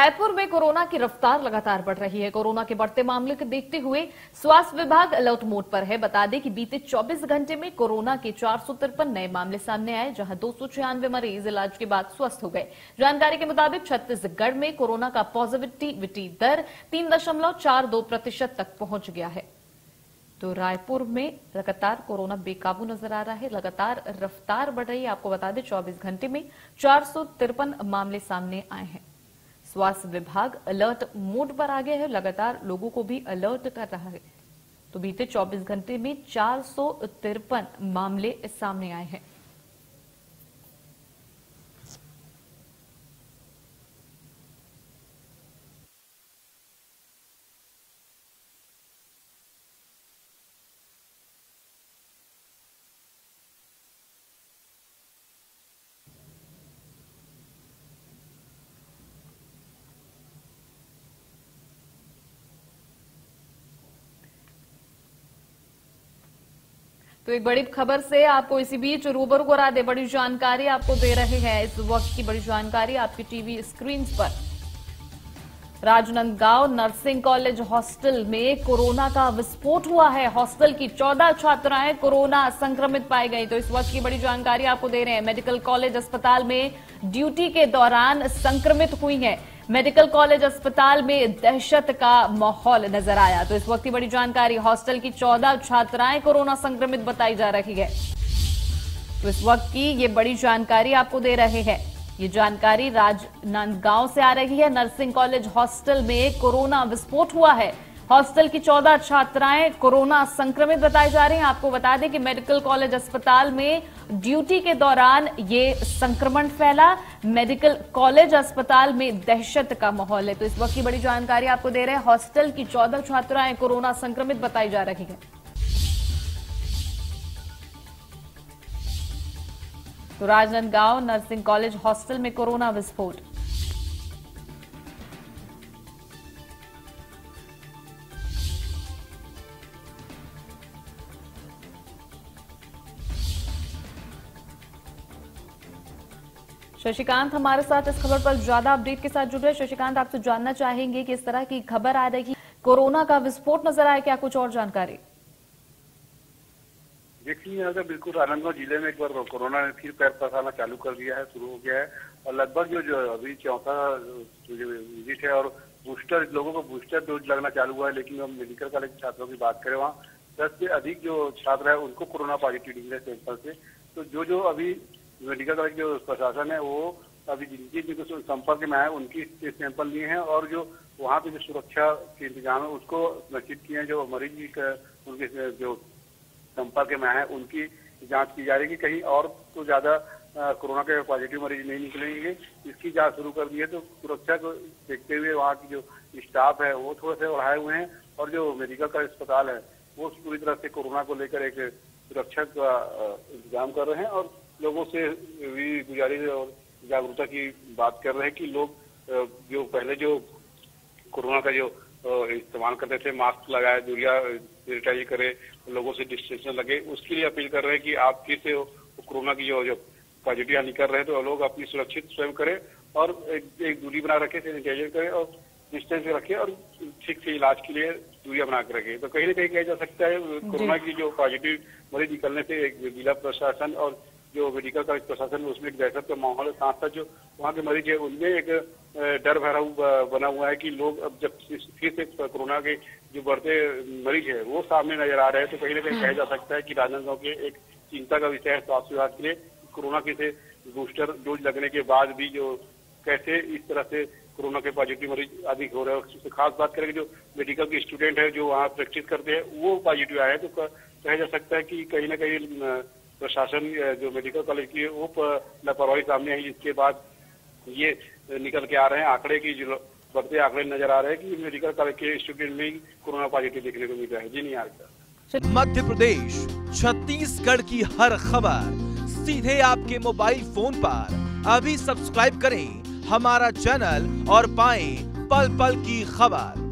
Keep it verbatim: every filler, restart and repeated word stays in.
रायपुर में कोरोना की रफ्तार लगातार बढ़ रही है। कोरोना के बढ़ते मामले को देखते हुए स्वास्थ्य विभाग अलर्ट मोड पर है। बता दें कि बीते चौबीस घंटे में कोरोना के चार सौ तिरपन नए मामले सामने आए, जहां दो सौ छियानवे मरीज इलाज के बाद स्वस्थ हो गए। जानकारी के मुताबिक छत्तीसगढ़ में कोरोना का पॉजिटिविटी दर तीन दशमलव चार दो प्रतिशत तक पहुंच गया है। तो रायपुर में लगातार कोरोना बेकाबू नजर आ रहा है, लगातार रफ्तार बढ़ रही है। आपको बता दें चौबीस घंटे में चार सौ तिरपन मामले सामने आए हैं। स्वास्थ्य विभाग अलर्ट मोड पर आ गया है, लगातार लोगों को भी अलर्ट कर रहा है। तो बीते चौबीस घंटे में चार सौ तिरपन मामले सामने आए हैं। तो एक बड़ी खबर से आपको इसी बीच रूबरू करा दे, बड़ी जानकारी आपको दे रहे हैं। इस वक्त की बड़ी जानकारी आपकी टीवी स्क्रीन पर। राजनांदगांव नर्सिंग कॉलेज हॉस्टल में कोरोना का विस्फोट हुआ है। हॉस्टल की चौदह छात्राएं कोरोना संक्रमित पाई गई। तो इस वक्त की बड़ी जानकारी आपको दे रहे हैं। मेडिकल कॉलेज अस्पताल में ड्यूटी के दौरान संक्रमित हुई हैं। मेडिकल कॉलेज अस्पताल में दहशत का माहौल नजर आया। तो इस वक्त की बड़ी जानकारी, हॉस्टल की चौदह छात्राएं कोरोना संक्रमित बताई जा रही है। तो इस वक्त की ये बड़ी जानकारी आपको दे रहे हैं। ये जानकारी राजनांदगांव से आ रही है। नर्सिंग कॉलेज हॉस्टल में कोरोना विस्फोट हुआ है। हॉस्टल की चौदह छात्राएं कोरोना संक्रमित बताई जा रही हैं। आपको बता दें कि मेडिकल कॉलेज अस्पताल में ड्यूटी के दौरान ये संक्रमण फैला। मेडिकल कॉलेज अस्पताल में दहशत का माहौल है। तो इस वक्त की बड़ी जानकारी आपको दे रहे हैं। हॉस्टल की चौदह छात्राएं कोरोना संक्रमित बताई जा रही है। तो राजनांदगांव नर्सिंग कॉलेज हॉस्टल में कोरोना विस्फोट। शशिकांत हमारे साथ इस खबर पर ज्यादा अपडेट के साथ जुड़ रहे हैं। शशिकांत, आपसे जानना चाहेंगे कि इस तरह की खबर आ रही, कोरोना का विस्फोट नजर आया, क्या कुछ और जानकारी? देखिए, अगर बिल्कुल राजनांदगांव जिले में एक बार कोरोना ने फिर पैर पसारना चालू कर दिया है, शुरू हो गया है। और लगभग जो जो अभी चौथा विजिट है और बूस्टर, लोगों को बूस्टर डोज लगना चालू हुआ है। लेकिन हम मेडिकल कॉलेज छात्रों की बात करें, वहाँ दस से अधिक जो छात्र है उनको कोरोना पॉजिटिव निकले सैंपल से। तो जो जो अभी मेडिकल कॉलेज जो प्रशासन है वो अभी जिनकी जिनको संपर्क में आए उनकी सैंपल लिए हैं और जो वहाँ पे जो सुरक्षा के इंतजाम है उसको निश्चित किए हैं। जो मरीज उनके जो संपर्क में आए उनकी जांच की जा रही है कि कहीं और तो ज्यादा कोरोना के पॉजिटिव मरीज नहीं निकलेंगे, इसकी जांच शुरू कर दी है। तो सुरक्षा को देखते हुए वहाँ की जो स्टाफ है वो थोड़े से बढ़ाए हुए हैं और जो मेडिकल का अस्पताल है वो पूरी तरह से कोरोना को लेकर एक सुरक्षा का इंतजाम कर रहे हैं और लोगों से भी गुजारिश और जागरूकता की बात कर रहे हैं कि लोग जो पहले जो कोरोना का जो इस्तेमाल करते थे, मास्क लगाए, दूरिया सैनिटाइज करे, लोगों से डिस्टेंस लगे, उसके लिए अपील कर रहे हैं कि आप फिर से कोरोना की जो जो पॉजिटिव निकल रहे हैं तो लोग अपनी सुरक्षित स्वयं करें और एक, एक दूरी बना रखें, सैनिटाइजर करें और डिस्टेंस रखें और ठीक से इलाज के लिए दूरिया बना कर रखें। तो कहीं ना कहीं कहा जा सकता है कोरोना की जो पॉजिटिव मरीज निकलने से एक जिला प्रशासन और जो मेडिकल कॉलेज प्रशासन में उसमें एक दहशत का माहौल है। साथ साथ जो वहाँ के मरीज है उनमें एक डर भरा बना हुआ है कि लोग अब जब फिर से कोरोना के जो बढ़ते मरीज है वो सामने नजर आ रहे हैं। तो कहीं ना कहीं कहा जा सकता है कि राजनांदगांव के एक चिंता का विषय है स्वास्थ्य विभाग के लिए, कोरोना के से बूस्टर डोज लगने के बाद भी जो कैसे इस तरह से कोरोना के पॉजिटिव मरीज अधिक हो रहे हैं। खास बात करें जो मेडिकल के स्टूडेंट है जो वहाँ प्रैक्टिस करते हैं वो पॉजिटिव आए हैं। तो कहा जा सकता है कि कहीं ना कहीं प्रशासन जो मेडिकल कॉलेज की वो लापरवाही सामने आई, इसके बाद ये निकल के आ रहे हैं आंकड़े की जो बढ़ते आंकड़े नजर आ रहे हैं कि मेडिकल कॉलेज के स्टूडेंट में कोरोना पॉजिटिव देखने को मिल रहा है। जी नहीं आ रहा। मध्य प्रदेश छत्तीसगढ़ की हर खबर सीधे आपके मोबाइल फोन पर। अभी सब्सक्राइब करें हमारा चैनल और पाएं पल पल की खबर।